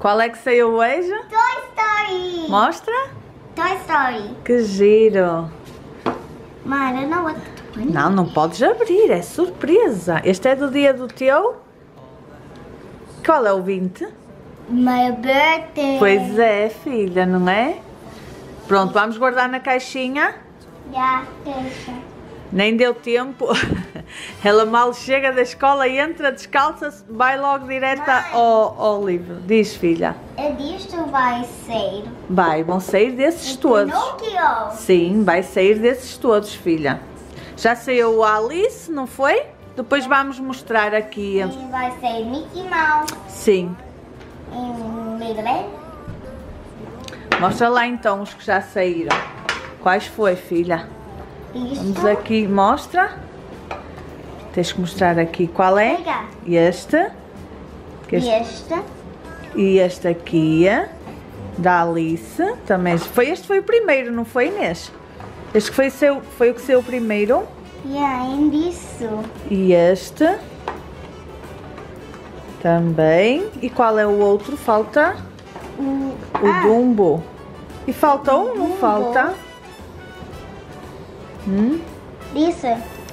Qual é que saiu hoje? Toy Story. Mostra. Toy Story. Que giro. Mãe, eu não vou... Não, não podes abrir, é surpresa. Este é do dia do teu? Qual é o 20? My birthday. Pois é, filha, não é? Pronto, vamos guardar na caixinha. Já, deixa. Nem deu tempo. Ela mal chega da escola e entra, descalça-se, vai logo direta ao livro. Diz, filha. É disto vai ser. Vão sair desses todos. Pinóquio. Sim, vai sair desses todos, filha. Já saiu o Alice, não foi? Depois vamos mostrar aqui. E vai ser Mickey Mouse. Sim. Em Miguel. Mostra lá então os que já saíram. Quais foi, filha? Vamos aqui, mostra. Tens que mostrar aqui qual é. Pega. Este. E este aqui. Da Alice. Também. Este foi o primeiro, não foi, Inês? Este que foi o que saiu primeiro. Ainda isso. E este. Também. E qual é o outro? Falta? O Dumbo. E falta um, não falta? Isso.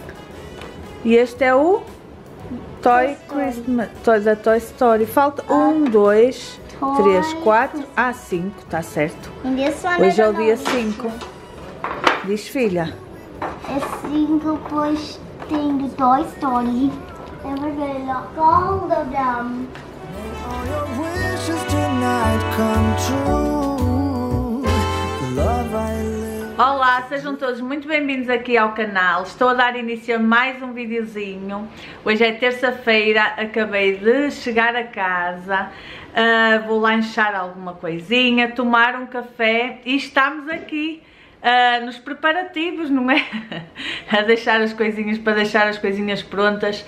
E este é o Toy Christmas, da Toy Story. Falta 1, 2, 3, 4, 5, tá certo. Hoje é o dia 5. Diz, filha. É 5, pois tem do Toy Story. And we're gonna lock all of them. All your wishes tonight come true. The love I live. Olá, sejam todos muito bem-vindos aqui ao canal. Estou a dar início a mais um videozinho. Hoje é terça-feira, acabei de chegar a casa. Vou lanchar alguma coisinha, tomar um café e estamos aqui nos preparativos, não é? Para deixar as coisinhas prontas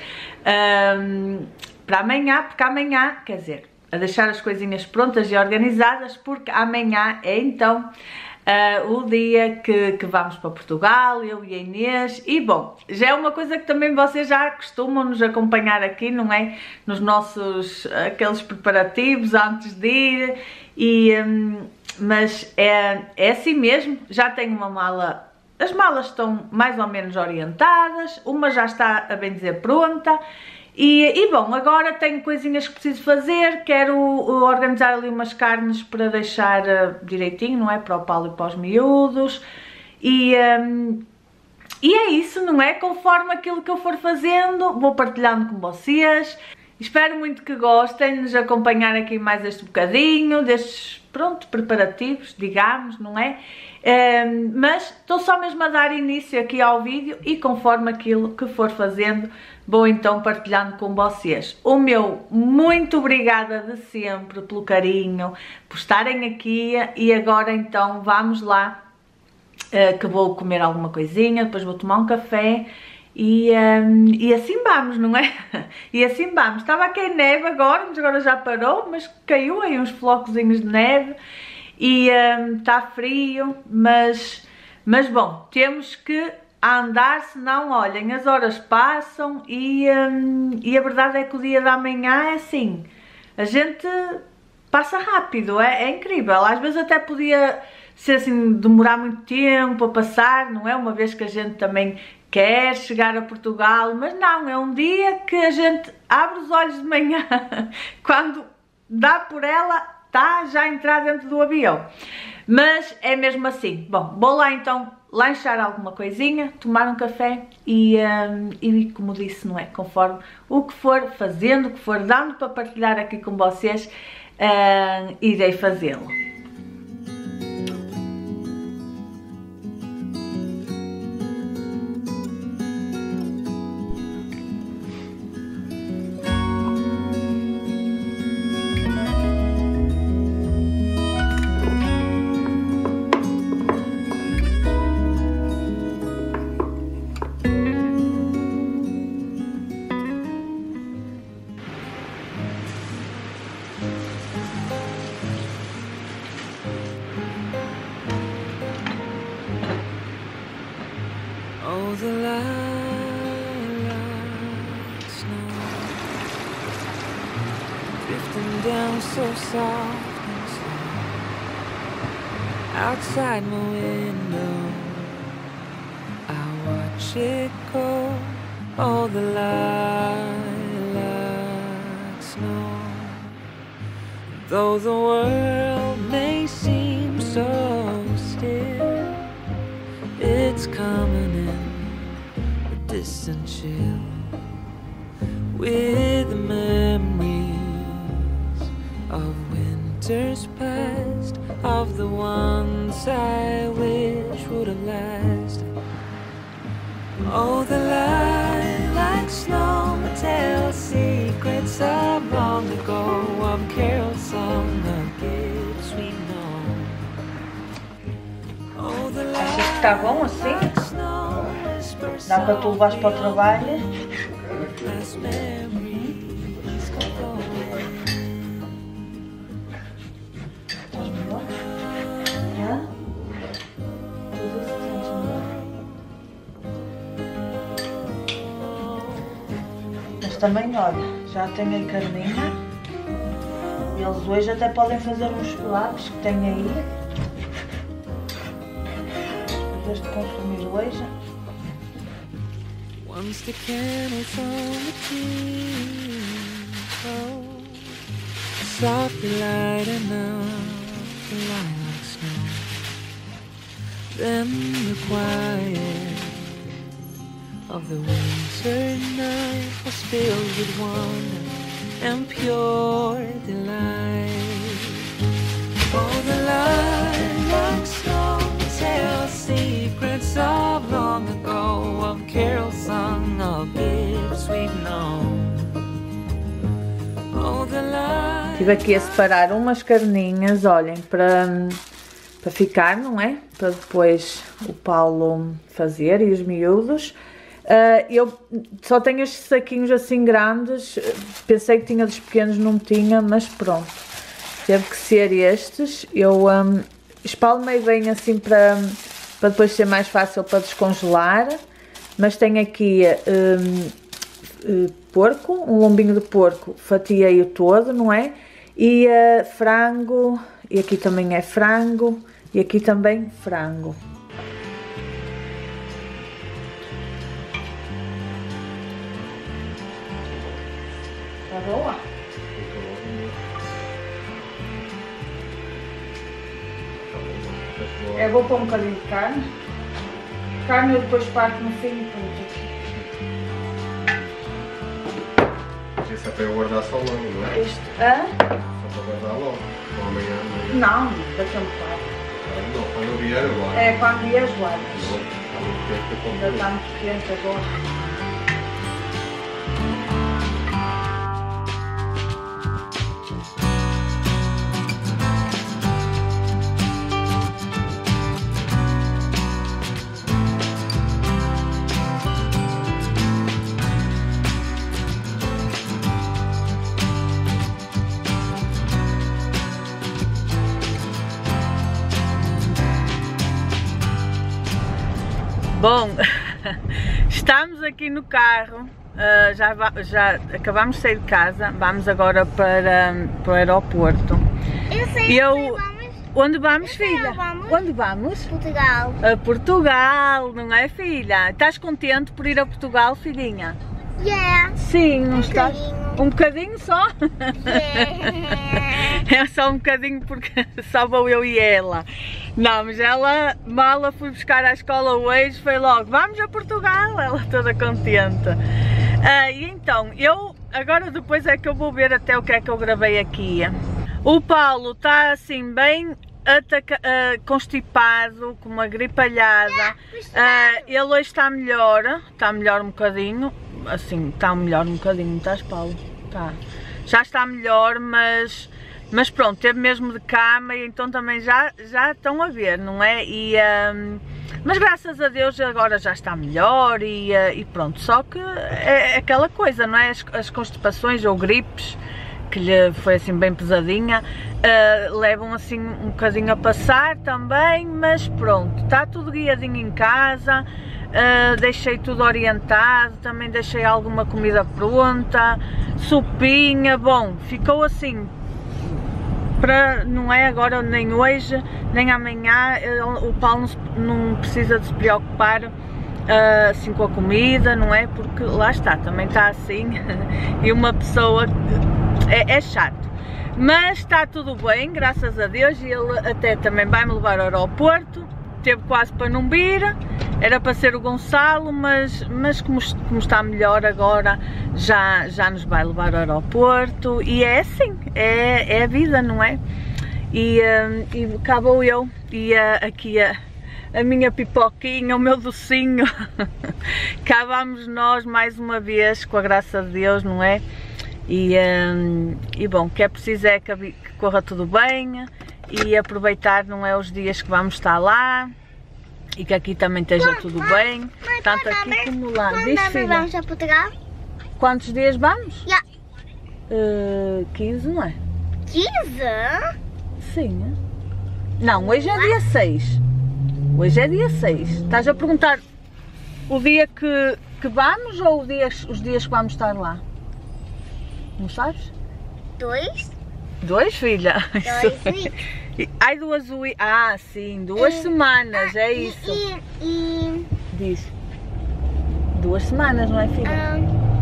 para amanhã, porque amanhã, quer dizer, a deixar as coisinhas prontas e organizadas, porque amanhã é então o dia que vamos para Portugal, eu e a Inês, e bom, já é uma coisa que também vocês já costumam nos acompanhar aqui, não é? Nos nossos, aqueles preparativos antes de ir, mas é assim mesmo, já tenho uma mala, as malas estão mais ou menos orientadas, uma já está, a bem dizer, pronta. E bom, agora tenho coisinhas que preciso fazer, quero organizar ali umas carnes para deixar direitinho, não é? Para o Paulo e para os miúdos. E é isso, não é? Conforme aquilo que eu for fazendo, vou partilhando com vocês. Espero muito que gostem de nos acompanhar aqui mais este bocadinho, destes, pronto, preparativos, digamos, não é? Mas estou só mesmo a dar início aqui ao vídeo e conforme aquilo que for fazendo, vou então partilhando com vocês. O meu muito obrigada de sempre pelo carinho, por estarem aqui e agora então vamos lá, que vou comer alguma coisinha, depois vou tomar um café. E assim vamos, não é? E assim vamos. Estava aqui em neve agora, mas agora já parou, mas caiu aí uns flocozinhos de neve e está frio, mas bom, temos que andar, senão, olhem, as horas passam e a verdade é que o dia da manhã é assim, a gente passa rápido, é incrível, às vezes até podia ser assim, demorar muito tempo a passar, não é? Uma vez que a gente também quer chegar a Portugal, mas não, é um dia que a gente abre os olhos de manhã, quando dá por ela, está já a entrar dentro do avião. Mas é mesmo assim. Bom, vou lá então lanchar alguma coisinha, tomar um café e como disse, não é? Conforme o que for fazendo, o que for dando para partilhar aqui com vocês, irei fazê-lo. Oh, the lilac snow drifting down so soft and slow. Outside my window, I watch it go. Oh, the lilacs know. Though the world may seem so still, it's coming in a distant chill with the memories of winters past, of the ones I wish would have lasted. Oh, the lilacs know, tell secrets of long ago, of carol song of good sweet known. Oh, the Achas que está bom assim? lilacs know, whispers Dá para tu levares para o trabalho? past memories come going. Estás melhor? Hã? Tudo isso sentes melhor? Mas também, olha, já tenho aí carninha. Eles hoje até podem fazer uns chocolates que tem aí. Em vez de consumir hoje. Once the candles on the table, softly lighting up the lilac snow. Then the quiet of the winter night was filled with wonder and pure delight. Oh, the lilac snow tells secrets of long ago, of carol sung, of bittersweet known. Oh, the lilac. Estive aqui a separar umas carninhas, olhem, para ficar, não é? Para depois o Paulo fazer e os miúdos. Eu só tenho estes saquinhos assim grandes, pensei que tinha dos pequenos, não tinha, mas pronto, teve que ser estes. Eu espalmei bem assim para depois ser mais fácil para descongelar, mas tenho aqui porco, um lombinho de porco, fatiei-o todo, não é? E frango, e aqui também é frango, e aqui também frango. Tá boa? Eu vou pôr um bocadinho de carne. Carne eu depois parto no fim e pronto. Isso é para eu guardar só logo, não é? Este, hã? Só para guardar logo. Ou amanhã. Não, daqui a um bocado. Não, quando vier eu guardo. É quando vier as guardas. Não, há muito tempo que eu Ainda está muito quente agora. Bom, estamos aqui no carro, já acabamos de sair de casa, vamos agora para o aeroporto. Eu sei Onde vamos, Eu sei, filha? vamos. Onde vamos? Portugal. A Portugal, não é, filha? Estás contente por ir a Portugal, filhinha? Yeah. Sim, não estás? bocadinho. Um bocadinho só? Yeah. É só um bocadinho porque só vou eu e ela. Não, mas ela, mal a fui buscar à escola hoje, foi logo, vamos a Portugal, ela toda contente. E então, eu agora depois é que eu vou ver até o que é que eu gravei aqui. O Paulo está assim bem constipado, com uma gripalhada. Ele hoje está melhor um bocadinho, assim, está melhor um bocadinho, estás, Paulo? Tá. Já está melhor, mas pronto, teve mesmo de cama e então também já estão a ver, não é? Mas graças a Deus agora já está melhor e pronto, só que é aquela coisa, não é? As constipações ou gripes, que lhe foi assim bem pesadinha, levam assim um bocadinho a passar também, mas pronto, está tudo guiadinho em casa, deixei tudo orientado, também deixei alguma comida pronta, sopinha, bom, ficou assim para, não é agora, nem hoje, nem amanhã, o Paulo não precisa de se preocupar assim com a comida, não é? Porque lá está, também está assim e uma pessoa é chato, mas está tudo bem, graças a Deus, e ele até também vai me levar ao aeroporto. Teve quase para não vir, era para ser o Gonçalo, mas como está melhor agora, já nos vai levar ao aeroporto, e é assim, é a vida, não é? E cá vou eu, e aqui a minha pipoquinha, o meu docinho, cá vamos nós mais uma vez, com a graça de Deus, não é? E bom, o que é preciso é que corra tudo bem, e aproveitar, não é, os dias que vamos estar lá, e que aqui também esteja tudo bem, tanto aqui como lá. Diz, filha, vamos a Portugal? Quantos dias vamos? Já. 15, não é? 15? Sim. Não, hoje é dia 6. Hoje é dia 6. Estás a perguntar o dia que vamos ou os dias que vamos estar lá? Não sabes? 2? 2, filha? 2 weeks. Ai, 2 weeks. Ah, sim, 2 semanas, é isso. Diz. 2 semanas, não é, filha?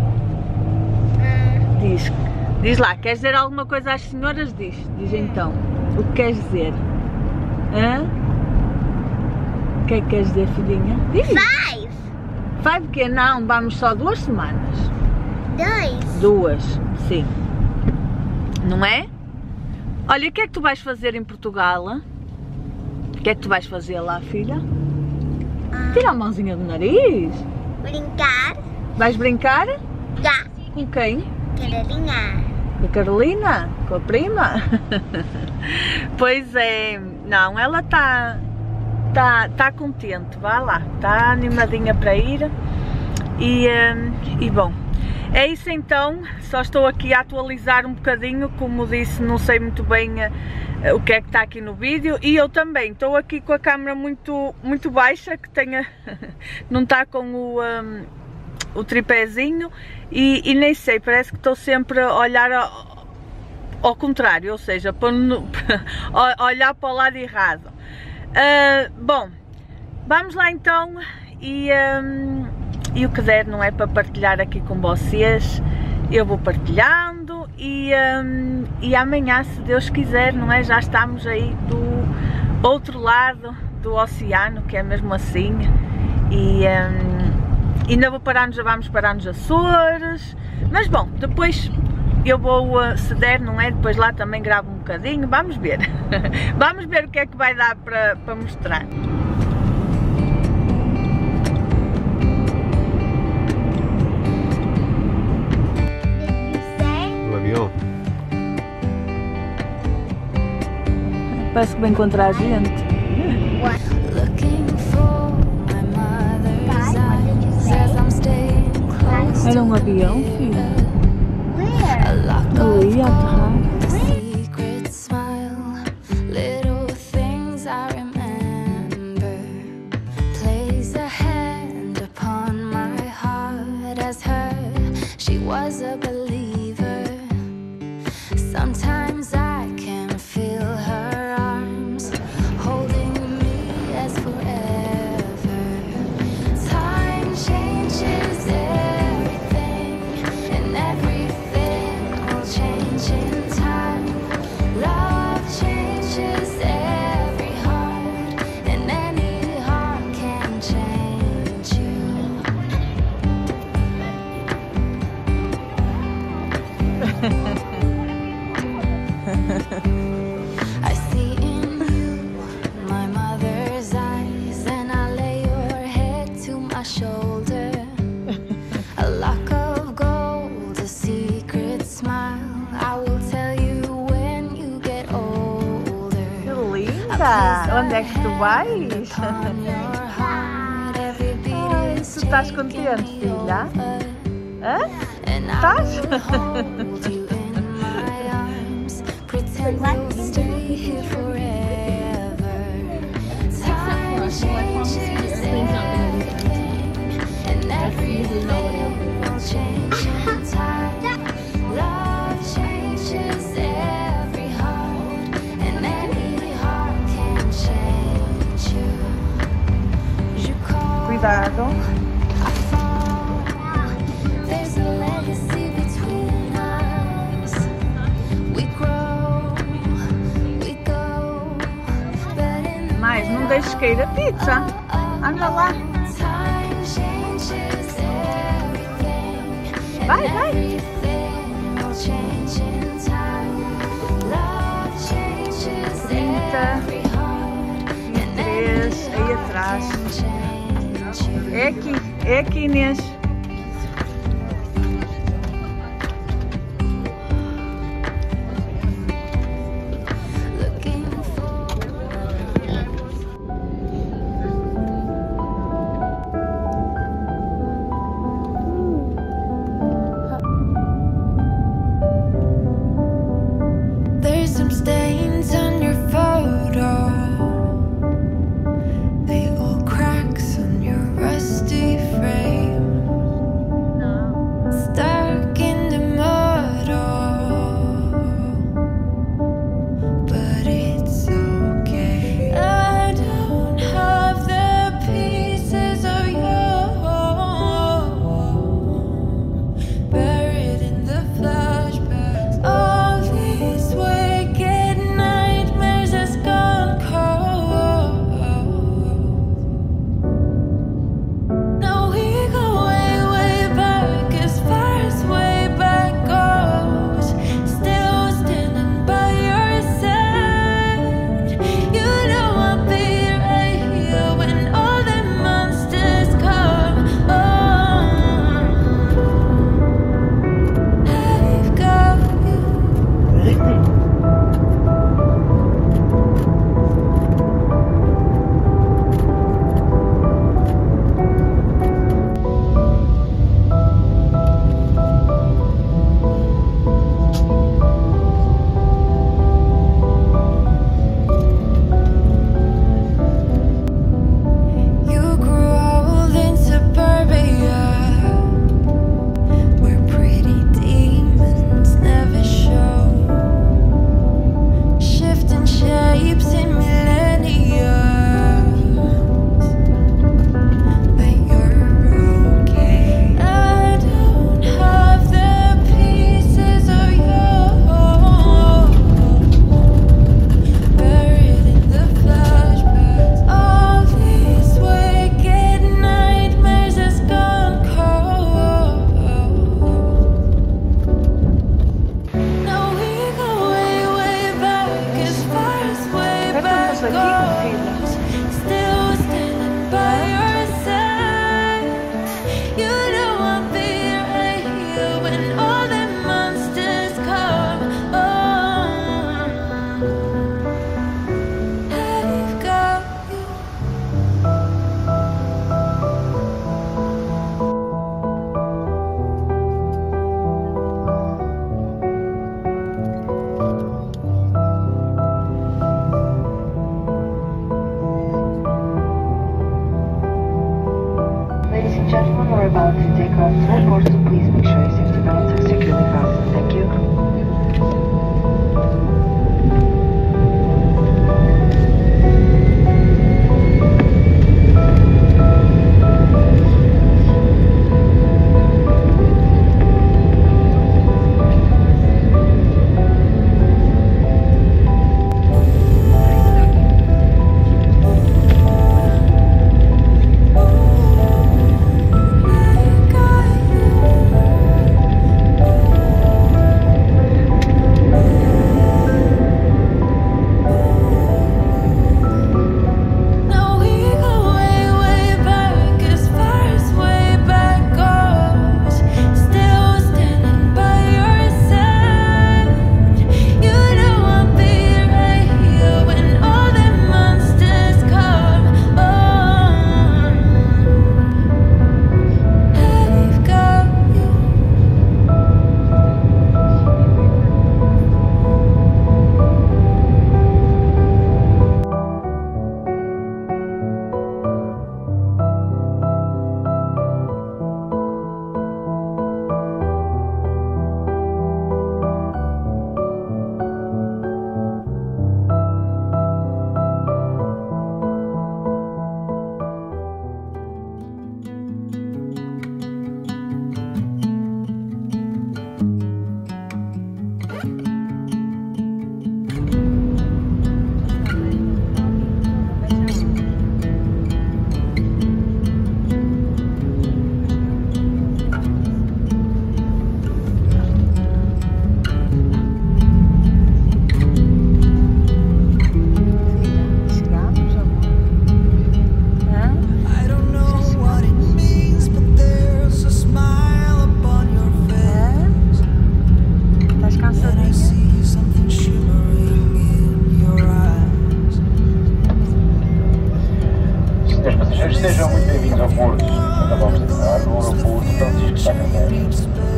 Diz lá, queres dizer alguma coisa às senhoras? Diz então. O que queres dizer? Hã? O que é que queres dizer, filhinha? Diz. 5. 5 que não, vamos só 2 semanas. 2. 2, sim. Não é? Olha, o que é que tu vais fazer em Portugal? O que é que tu vais fazer lá, filha? Tira a mãozinha do nariz. Brincar. Vais brincar? Já. Com quem? Carolina. Com a Carolina? Com a prima? Pois é, não, ela tá contente, vá lá, está animadinha para ir e bom, é isso então. Só estou aqui a atualizar um bocadinho, como disse, não sei muito bem o que é que está aqui no vídeo, e eu também estou aqui com a câmera muito baixa, que tenha, não está com o tripézinho, e nem sei, parece que estou sempre a olhar ao contrário, ou seja, olhar para o lado errado. Bom, vamos lá então, e o que der, não é, para partilhar aqui com vocês, eu vou partilhando, e amanhã, se Deus quiser, não é, já estamos aí do outro lado do oceano, que é mesmo assim, e ainda vamos parar nos Açores, mas bom, depois eu vou, se der, não é, depois lá também gravo um bocadinho, vamos ver, vamos ver o que é que vai dar para mostrar. O avião? Parece que vai encontrar a gente. Era um avião, filha? Ali a aterrar. Sometimes I can feel her arms holding me as forever. Time changes everything, and everything will change in time. Love changes every heart, and any heart can change you. I see in you my mother's eyes, and I lay your head to my shoulder. A lock of gold, a secret smile, I will tell you when you get older. Que linda! Onde é que tu vais? Ai, tu estás contente, filha? Hã? Estás? We'll stay here forever. Time changes everything, and everything will change in time. Love changes every heart, cuidado. Mais, não deixes cair a pizza. Anda lá. Vai, vai. 33, aí atrás. É aqui, Inês. There's some stains on your photo. They all cracks on your rusty frame. Sejam muito bem-vindos ao Porto. Acabamos de entrar no aeroporto Francisco Sacramento.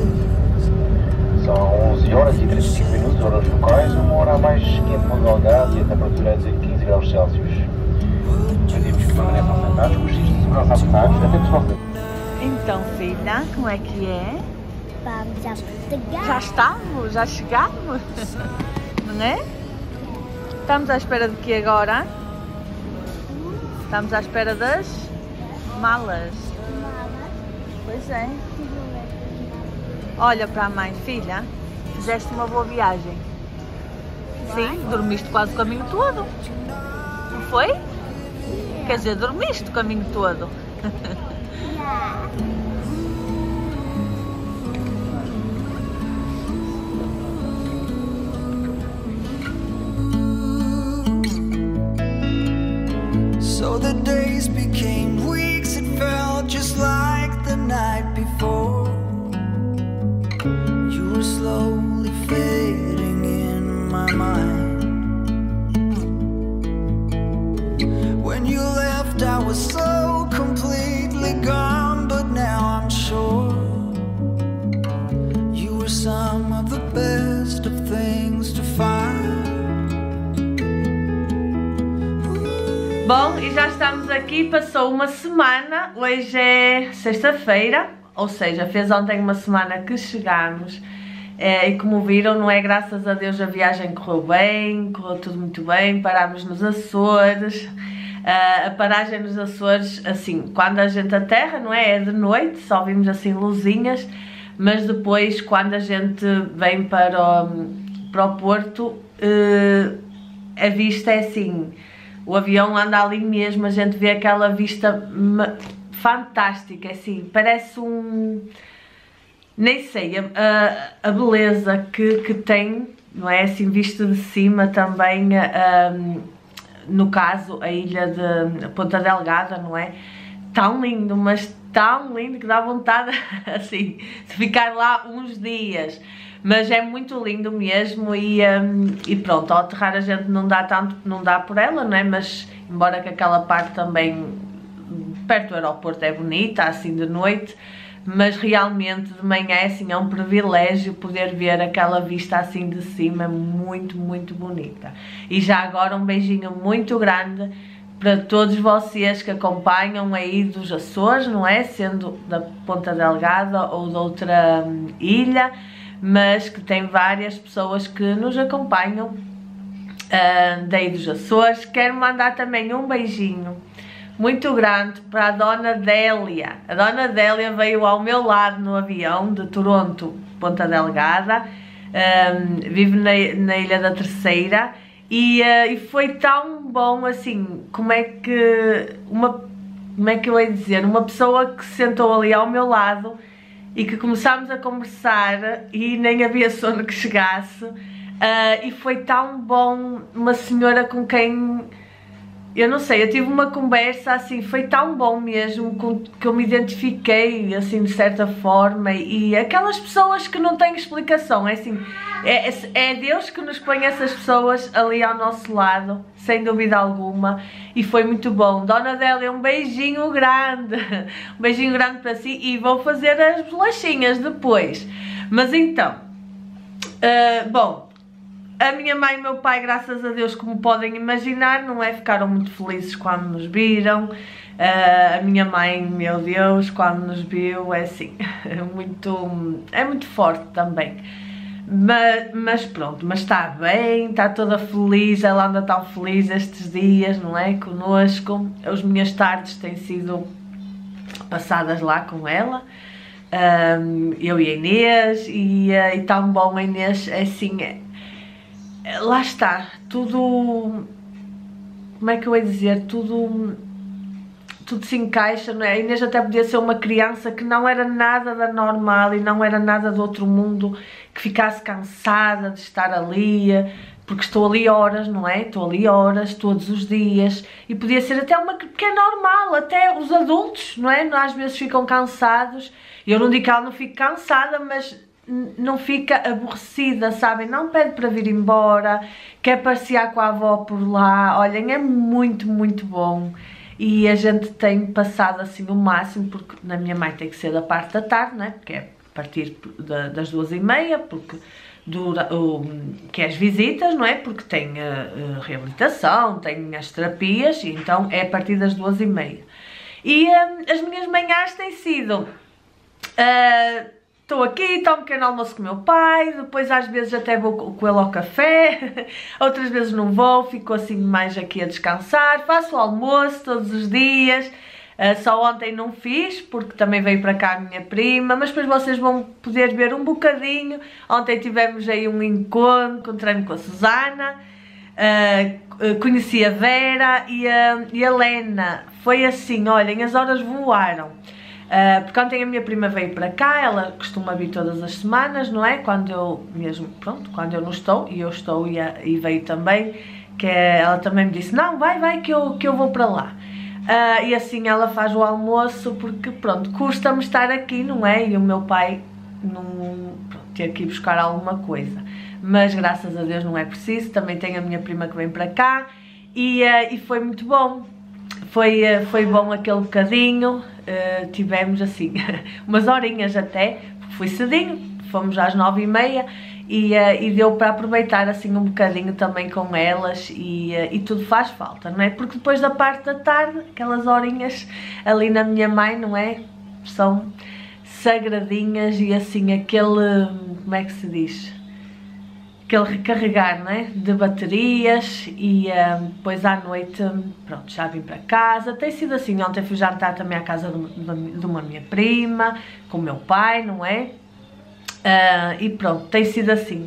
São 11 horas e 35 minutos, horas locais, uma hora a mais quente no Delgado e a temperatura é de 15 graus Celsius. Pedimos que permaneçam sentados com os cintos de segurança apertados, atentos ao frente. Então, filha, como é que é? Vamos a Portugal. Já estamos? Já chegamos? Não é? Estamos à espera de que agora? Estamos à espera das malas. Pois é. Olha para a mãe, filha, fizeste uma boa viagem. Sim, dormiste quase o caminho todo. Não foi? Quer dizer, dormiste o caminho todo. So the days became weeks, it felt just like the night before. You were slowly fading in my mind. When you left I was so completely gone, but now I'm sure you were some of the best of things to find. Bom, e já estamos aqui, passou uma semana, hoje é sexta-feira, ou seja, fez ontem uma semana que chegámos e como viram, não é, graças a Deus a viagem correu bem, correu tudo muito bem, parámos nos Açores, a paragem nos Açores, assim, quando a gente aterra, não é, é de noite, só vimos assim luzinhas, mas depois quando a gente vem para o Porto, a vista é assim. O avião anda ali mesmo, a gente vê aquela vista fantástica, assim, parece nem sei, a beleza que tem, não é, assim, vista de cima também, no caso, a ilha de Ponta Delgada, não é, tão lindo, mas tão lindo que dá vontade, assim, de ficar lá uns dias. Mas é muito lindo mesmo e pronto, ao aterrar a gente não dá por ela, não é? Mas embora que aquela parte também perto do aeroporto é bonita, assim de noite, mas realmente de manhã assim, é um privilégio poder ver aquela vista assim de cima, muito, muito bonita. E já agora um beijinho muito grande para todos vocês que acompanham aí dos Açores, não é? Sendo da Ponta Delgada ou de outra ilha, mas que tem várias pessoas que nos acompanham daí dos Açores. Quero mandar também um beijinho muito grande para a Dona Délia. A Dona Délia veio ao meu lado no avião de Toronto, Ponta Delgada, vive na Ilha da Terceira e foi tão bom assim, como é que eu ia dizer, uma pessoa que se sentou ali ao meu lado e que começámos a conversar e nem havia sono que chegasse, e foi tão bom, uma senhora com quem, eu não sei, eu tive uma conversa assim, foi tão bom mesmo, que eu me identifiquei assim de certa forma, e aquelas pessoas que não têm explicação, é assim, é Deus que nos põe essas pessoas ali ao nosso lado, sem dúvida alguma, e foi muito bom. Dona Délia, um beijinho grande para si, e vou fazer as bolachinhas depois. Mas então, bom, a minha mãe e meu pai, graças a Deus, como podem imaginar, não é, ficaram muito felizes quando nos viram. A minha mãe, meu Deus, quando nos viu, é assim, é muito forte também. Mas pronto, mas está bem, está toda feliz, ela anda tão feliz estes dias, não é, connosco. As minhas tardes têm sido passadas lá com ela, eu e a Inês, e tão bom. A Inês, é assim, lá está, tudo, como é que eu ia dizer, tudo se encaixa, não é? A Inês até podia ser uma criança que não era nada da normal e não era nada do outro mundo, que ficasse cansada de estar ali, porque estou ali horas, não é? Estou ali horas, todos os dias, e podia ser até uma que é normal, até os adultos, não é? Às vezes ficam cansados, eu não digo que ela não fique cansada, mas não fica aborrecida, sabem? Não pede para vir embora, quer passear com a avó por lá, olhem, é muito, muito bom. e a gente tem passado assim o máximo, porque na minha mãe tem que ser da parte da tarde, não é? Porque é a partir das 2h30, porque dura, que é as visitas, não é? Porque tem reabilitação, tem as terapias, e então é a partir das 2h30. E as minhas manhãs têm sido... Estou aqui, tomo um pequeno almoço com o meu pai, depois às vezes até vou com ele ao café, outras vezes não vou, fico assim mais aqui a descansar, faço o almoço todos os dias, só ontem não fiz, porque também veio para cá a minha prima, mas depois vocês vão poder ver um bocadinho. Ontem tivemos aí um encontro, encontrei-me com a Susana, conheci a Vera e a Helena. Foi assim, olhem, as horas voaram. Porque ontem a minha prima veio para cá, ela costuma vir todas as semanas, não é? Quando eu mesmo, pronto, quando eu não estou, e eu estou e veio também, que ela também me disse, não, vai que eu vou para lá. E assim ela faz o almoço, porque pronto, custa-me estar aqui, não é? E o meu pai não, pronto, ter que ir buscar alguma coisa. Mas graças a Deus não é preciso, também tenho a minha prima que vem para cá, e foi muito bom. Foi bom aquele bocadinho, tivemos assim umas horinhas até, porque fui cedinho, fomos às 9h30 e deu para aproveitar assim um bocadinho também com elas e tudo faz falta, não é? Porque depois da parte da tarde, aquelas horinhas ali na minha mãe, não é? São sagradinhas e assim aquele, como é que se diz? Aquele recarregar, não é? De baterias e depois à noite, pronto, já vim para casa. Tem sido assim, ontem fui jantar também à casa de uma minha prima, com o meu pai, não é? E pronto, tem sido assim.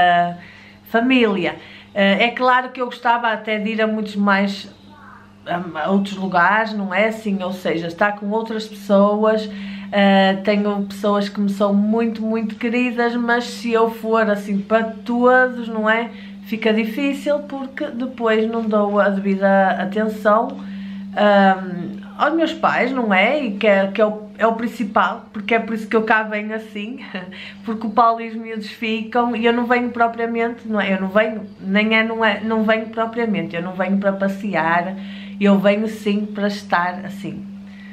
Família. É claro que eu gostava até de ir a muitos mais, a outros lugares, não é? Assim, ou seja, estar com outras pessoas. Tenho pessoas que me são muito, muito queridas, mas se eu for assim para todos, não é? Fica difícil, porque depois não dou a devida atenção aos meus pais, não é? E que é o principal, porque é por isso que eu cá venho assim, porque o Paulo e os miúdos ficam e eu não venho propriamente, não é? Eu não venho, não venho propriamente, eu não venho para passear, eu venho sim para estar assim,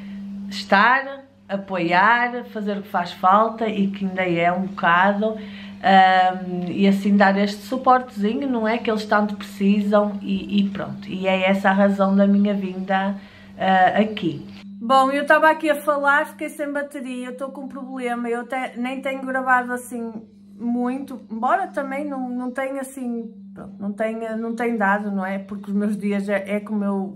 apoiar, fazer o que faz falta e que ainda é um bocado, e assim dar este suportezinho, não é? Que eles tanto precisam e pronto. E é essa a razão da minha vinda aqui. Bom, eu estava aqui a falar, fiquei sem bateria, eu estou com um problema, eu até nem tenho gravado assim muito, embora também não tenha assim, pronto, não tenho dado, não é? Porque os meus dias é como eu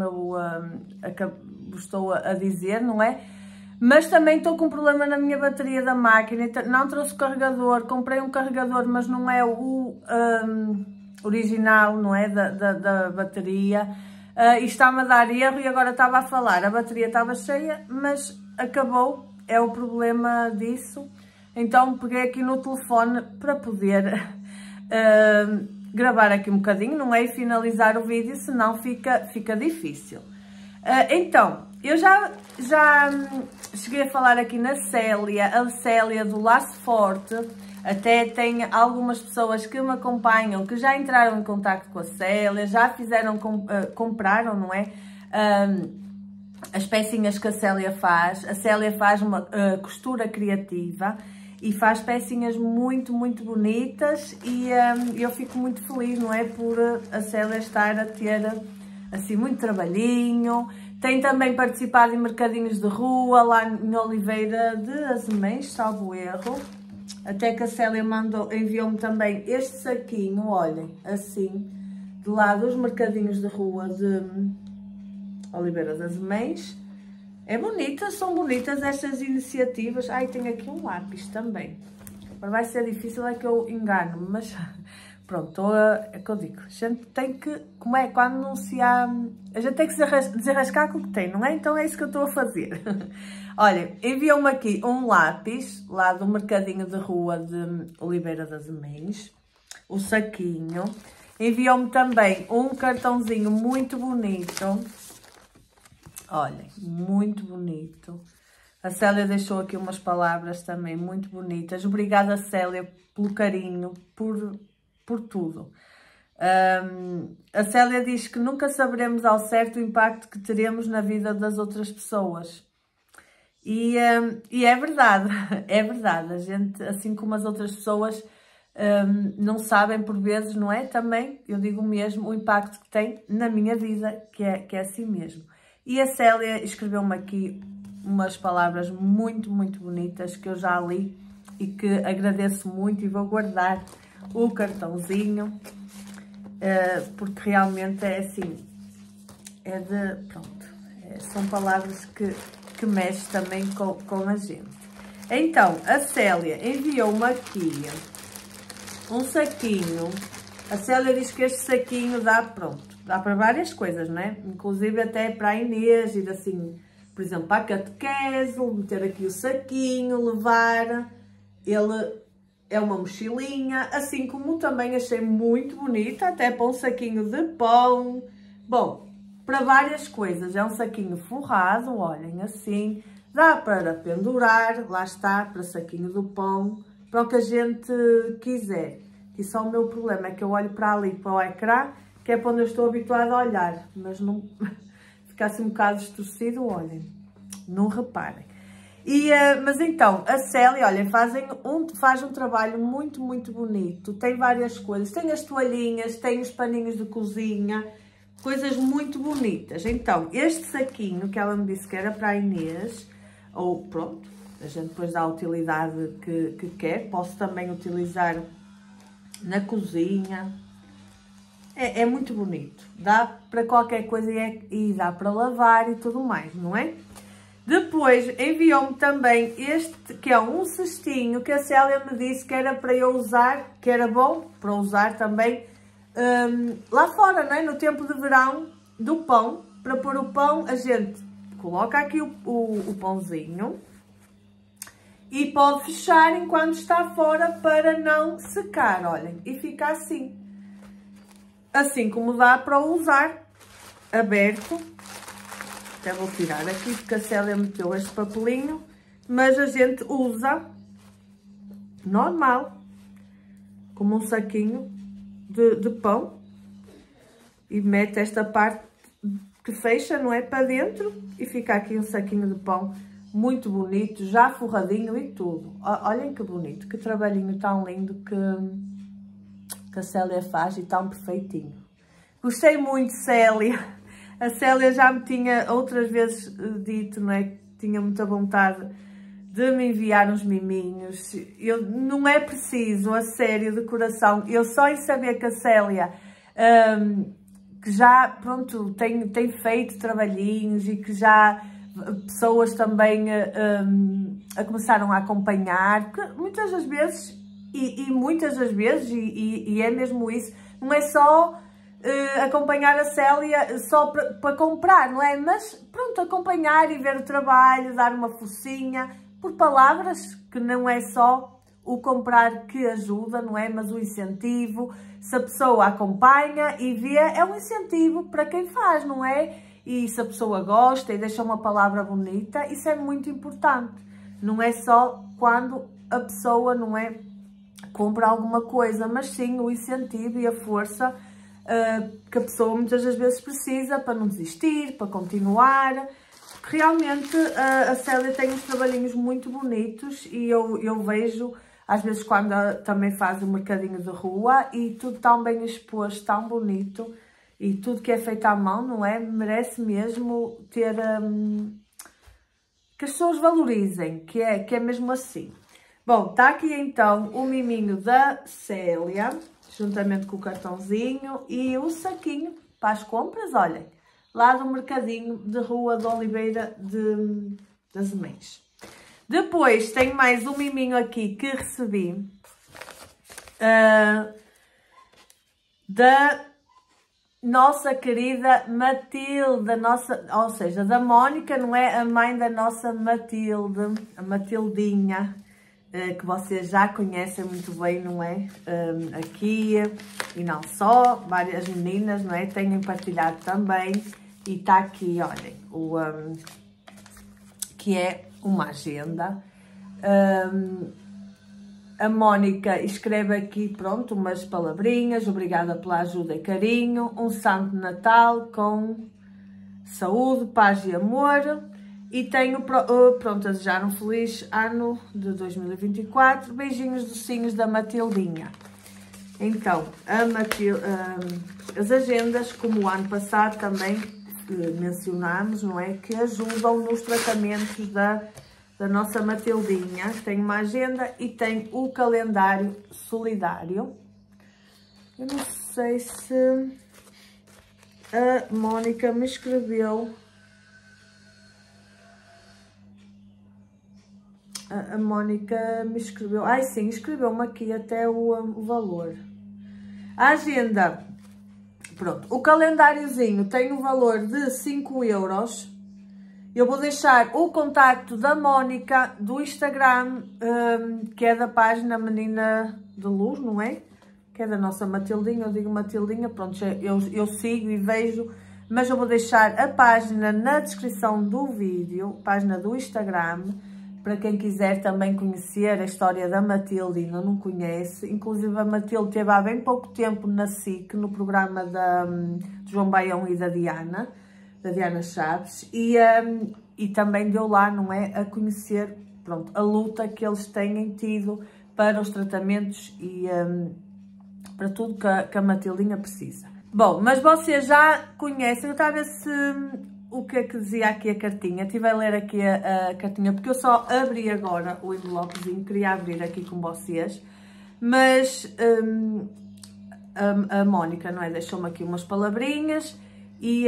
estou a dizer, não é? Mas também estou com um problema na minha bateria da máquina, não trouxe carregador, comprei um carregador, mas não é o original, não é, da bateria, e está-me a dar erro e agora estava a falar, a bateria estava cheia, mas acabou, é o problema disso, então peguei aqui no telefone para poder gravar aqui um bocadinho, não é, e finalizar o vídeo, senão fica difícil. Então, eu já cheguei a falar aqui na Célia, a Célia do Laço Forte, até tem algumas pessoas que me acompanham, que já entraram em contato com a Célia, já fizeram, compraram, não é? As pecinhas que a Célia faz uma costura criativa e faz pecinhas muito, muito bonitas e eu fico muito feliz, não é? Por a Célia estar a ter assim muito trabalhinho. Tem também participado em mercadinhos de rua, lá em Oliveira de Azeméis, salvo erro. Até que a Célia enviou-me também este saquinho, olhem, assim, de lá dos mercadinhos de rua de Oliveira de Azeméis. É bonita, são bonitas estas iniciativas. Ai, tem aqui um lápis também. Agora vai ser difícil, é que eu engano-me, mas... Pronto, é que eu digo, a gente tem que, como é, quando não se há, a gente tem que se desarrascar com o que tem, não é? Então é isso que eu estou a fazer. Olha, enviou-me aqui um lápis, lá do mercadinho de rua de Oliveira das Azeméis, o saquinho. Enviou-me também um cartãozinho muito bonito, olhem, muito bonito. A Célia deixou aqui umas palavras também muito bonitas. Obrigada, Célia, pelo carinho, por tudo. A Célia diz que nunca saberemos ao certo o impacto que teremos na vida das outras pessoas. E é verdade, é verdade. A gente, assim como as outras pessoas, não sabem por vezes, não é? Também, eu digo mesmo, o impacto que tem na minha vida, que é assim mesmo. E a Célia escreveu-me aqui umas palavras muito, muito bonitas que eu já li e que agradeço muito e vou guardar o cartãozinho, porque realmente é assim, pronto, são palavras que mexem também com a gente. Então, a Célia enviou-me aqui um saquinho. A Célia diz que este saquinho dá para várias coisas, né? Inclusive até para a Inês ir assim, por exemplo, para a catequese, meter aqui o saquinho, levar. Ele é uma mochilinha, assim como também achei muito bonita, até para um saquinho de pão. Bom, para várias coisas. É um saquinho forrado, olhem, assim. Dá para pendurar, lá está, para saquinho do pão, para o que a gente quiser. E só o meu problema é que eu olho para ali, para o ecrã, que é para onde eu estou habituada a olhar. Mas não fica assim um bocado distorcido, olhem, não reparem. Mas então, a Célia, olha, faz um trabalho muito, muito bonito. Tem várias coisas. Tem as toalhinhas, tem os paninhos de cozinha, coisas muito bonitas. Então, este saquinho que ela me disse que era para a Inês, ou pronto, a gente depois dá a utilidade que quer. Posso também utilizar na cozinha. É muito bonito. Dá para qualquer coisa e dá para lavar e tudo mais, não é? Depois enviou-me também este, que é um cestinho, que a Célia me disse que era para eu usar, que era bom para usar também lá fora, não é? No tempo de verão, do pão. Para pôr o pão, a gente coloca aqui o pãozinho e pode fechar enquanto está fora para não secar, olhem. E fica assim. Assim como dá para usar aberto. Até vou tirar aqui porque a Célia meteu este papelinho, mas a gente usa normal, como um saquinho de pão, e mete esta parte que fecha, não é, para dentro, e fica aqui um saquinho de pão muito bonito, já forradinho e tudo. Olhem que bonito, que trabalhinho tão lindo que a Célia faz e tão perfeitinho. Gostei muito, Célia. A Célia já me tinha outras vezes dito, não é? Tinha muita vontade de me enviar uns miminhos. Não é preciso, a sério, de coração. Eu só em saber que a Célia, que já, pronto, tem feito trabalhinhos e que já pessoas também a começaram a acompanhar, que muitas das vezes, muitas das vezes, e é mesmo isso, não é só acompanhar a Célia só para comprar, não é? Mas pronto, acompanhar e ver o trabalho, dar uma focinha, por palavras, que não é só o comprar que ajuda, não é? Mas o incentivo, se a pessoa acompanha e vê, é um incentivo para quem faz, não é? E se a pessoa gosta e deixa uma palavra bonita, isso é muito importante. Não é só quando a pessoa, não é, compra alguma coisa, mas sim o incentivo e a força que a pessoa muitas das vezes precisa para não desistir, para continuar. Porque realmente a Célia tem uns trabalhinhos muito bonitos e eu vejo, às vezes, quando também faz um mercadinho de rua e tudo tão bem exposto, tão bonito, e tudo que é feito à mão, não é? Merece mesmo ter... que as pessoas valorizem, que é mesmo assim. Bom, está aqui então o miminho da Célia, juntamente com o cartãozinho e o saquinho para as compras, olhem, lá do mercadinho de Rua de Oliveira das Mães. Depois tem mais um miminho aqui que recebi da nossa querida Matilde, ou seja, da Mónica, não é? A mãe da nossa Matilde, a Matildinha, que vocês já conhecem muito bem, não é? Aqui, e não só, várias meninas, não é? Têm partilhado também, e está aqui, olhem, que é uma agenda. a Mónica escreve aqui, pronto, umas palavrinhas, obrigada pela ajuda e carinho, um santo Natal com saúde, paz e amor. E tenho, pronto, a desejar um feliz ano de 2024. Beijinhos docinhos da Matildinha. Então, as agendas, como o ano passado também mencionámos, não é? Que ajudam nos tratamentos da nossa Matildinha. Tem uma agenda e tem o calendário solidário. Eu não sei se a Mónica me escreveu. A Mónica me escreveu. Ai, sim, escreveu-me aqui até o valor. A agenda, pronto. O calendáriozinho tem um valor de 5 euros. Eu vou deixar o contacto da Mónica do Instagram, que é da página Menina de Luz, não é? Que é da nossa Matildinha. Eu digo Matildinha, pronto, eu sigo e vejo. Mas eu vou deixar a página na descrição do vídeo, página do Instagram, para quem quiser também conhecer a história da Matilde e ainda não conhece. Inclusive a Matilde esteve há bem pouco tempo na SIC, no programa de João Baião e da Diana Chaves, e também deu lá, não é, a conhecer, pronto, a luta que eles têm tido para os tratamentos e para tudo que a Matildinha precisa. Bom, mas vocês já conhecem, eu estava a ver se... O que é que dizia aqui a cartinha? Estive a ler aqui a cartinha, porque eu só abri agora o envelopezinho, queria abrir aqui com vocês, mas a Mónica, não é? Deixou-me aqui umas palavrinhas e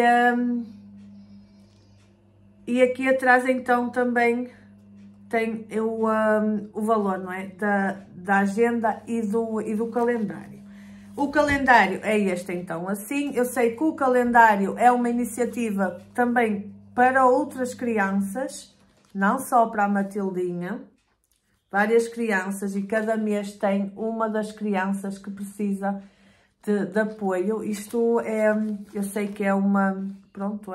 aqui atrás então também tem o valor, não é? Da agenda e do calendário. O calendário é este então, assim. Eu sei que o calendário é uma iniciativa também para outras crianças, não só para a Matildinha. Várias crianças e cada mês tem uma das crianças que precisa de apoio. Isto é, eu sei que é pronto,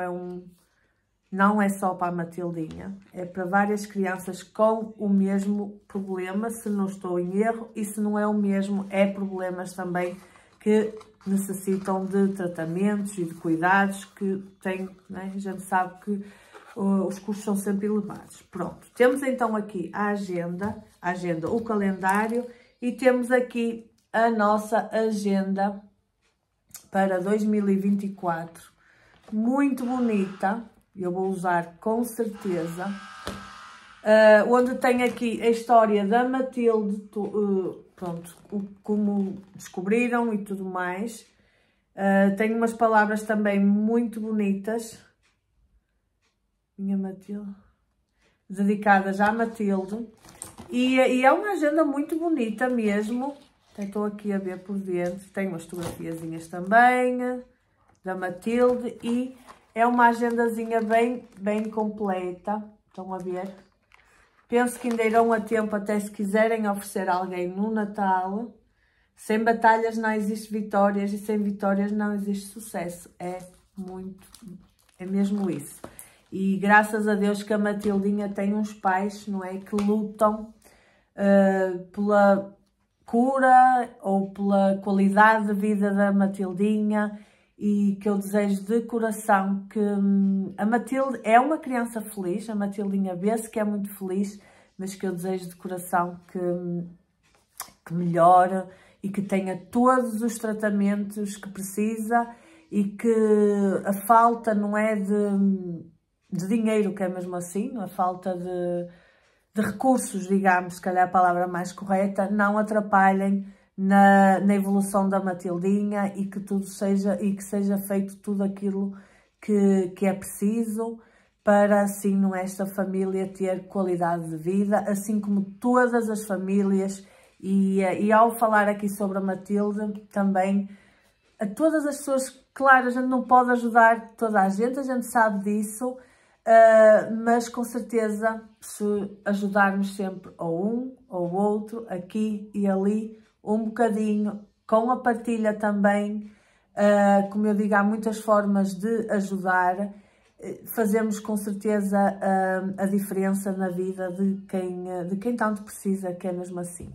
não é só para a Matildinha, é para várias crianças com o mesmo problema, se não estou em erro, e se não é o mesmo, é problemas também que necessitam de tratamentos e de cuidados que têm, né? A gente sabe que os custos são sempre elevados. Pronto, temos então aqui a agenda, o calendário, e temos aqui a nossa agenda para 2024, muito bonita. Eu vou usar com certeza, onde tem aqui a história da Matilde, pronto, como descobriram e tudo mais. Tem umas palavras também muito bonitas, minha Matilde, dedicadas à Matilde, e é uma agenda muito bonita mesmo. Estou aqui a ver por dentro, tem umas fotografiazinhas também da Matilde e é uma agendazinha bem completa. Estão a ver? Penso que ainda irão a tempo até se quiserem oferecer a alguém no Natal. Sem batalhas não existe vitórias e sem vitórias não existe sucesso. É mesmo isso. E graças a Deus que a Matildinha tem uns pais, não é? Que lutam pela cura ou pela qualidade de vida da Matildinha. E que eu desejo de coração que a Matilde é uma criança feliz, a Matildinha vê-se que é muito feliz, mas que eu desejo de coração que melhore e que tenha todos os tratamentos que precisa e que a falta não é de dinheiro, que é mesmo assim, a falta de recursos, digamos, se calhar a palavra mais correta, não atrapalhem na evolução da Matildinha e que seja feito tudo aquilo que é preciso para assim esta família ter qualidade de vida, assim como todas as famílias. E ao falar aqui sobre a Matilde, também a todas as pessoas, claro, a gente não pode ajudar toda a gente sabe disso, mas com certeza se ajudarmos sempre ou um ou outro, aqui e ali, um bocadinho, com a partilha também, como eu digo, há muitas formas de ajudar, fazemos com certeza a diferença na vida de quem tanto precisa, que é mesmo assim.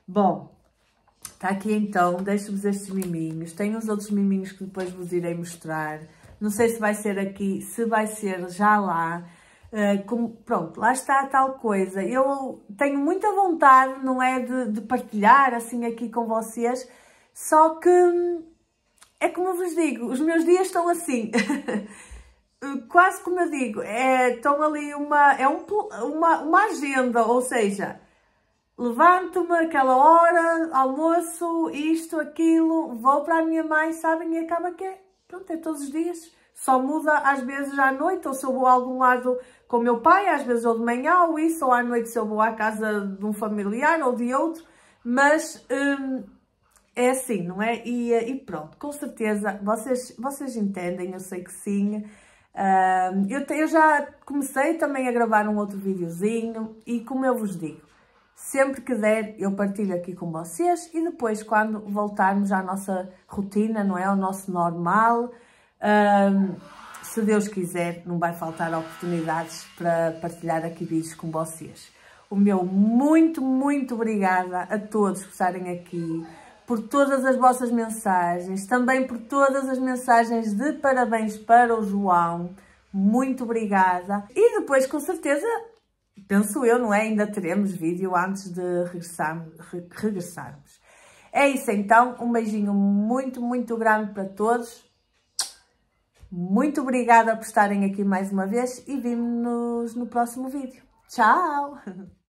Bom, está aqui então, deixo-vos estes miminhos. Tenho os outros miminhos que depois vos irei mostrar. Não sei se vai ser aqui, se vai ser já lá. Pronto, lá está a tal coisa. Eu tenho muita vontade, não é, de partilhar assim aqui com vocês, só que é como eu vos digo, os meus dias estão assim, quase como eu digo, estão ali uma agenda, ou seja, levanto-me aquela hora, almoço, isto, aquilo, vou para a minha mãe, sabem, e acaba que pronto, é todos os dias. Só muda às vezes à noite, ou se eu vou a algum lado com o meu pai, às vezes ou de manhã, ou isso, ou à noite se eu vou à casa de um familiar ou de outro, mas é assim, não é? E pronto, com certeza, vocês entendem, eu sei que sim. Eu já comecei também a gravar um outro videozinho e como eu vos digo, sempre que der eu partilho aqui com vocês e depois quando voltarmos à nossa rotina, não é? Ao nosso normal, se Deus quiser, não vai faltar oportunidades para partilhar aqui vídeos com vocês. O meu muito, muito obrigada a todos por estarem aqui, por todas as vossas mensagens, também por todas as mensagens de parabéns para o João. Muito obrigada. E depois, com certeza, penso eu, não é? Ainda teremos vídeo antes de regressarmos. É isso então, um beijinho muito, muito grande para todos. Muito obrigada por estarem aqui mais uma vez e vemo-nos no próximo vídeo. Tchau!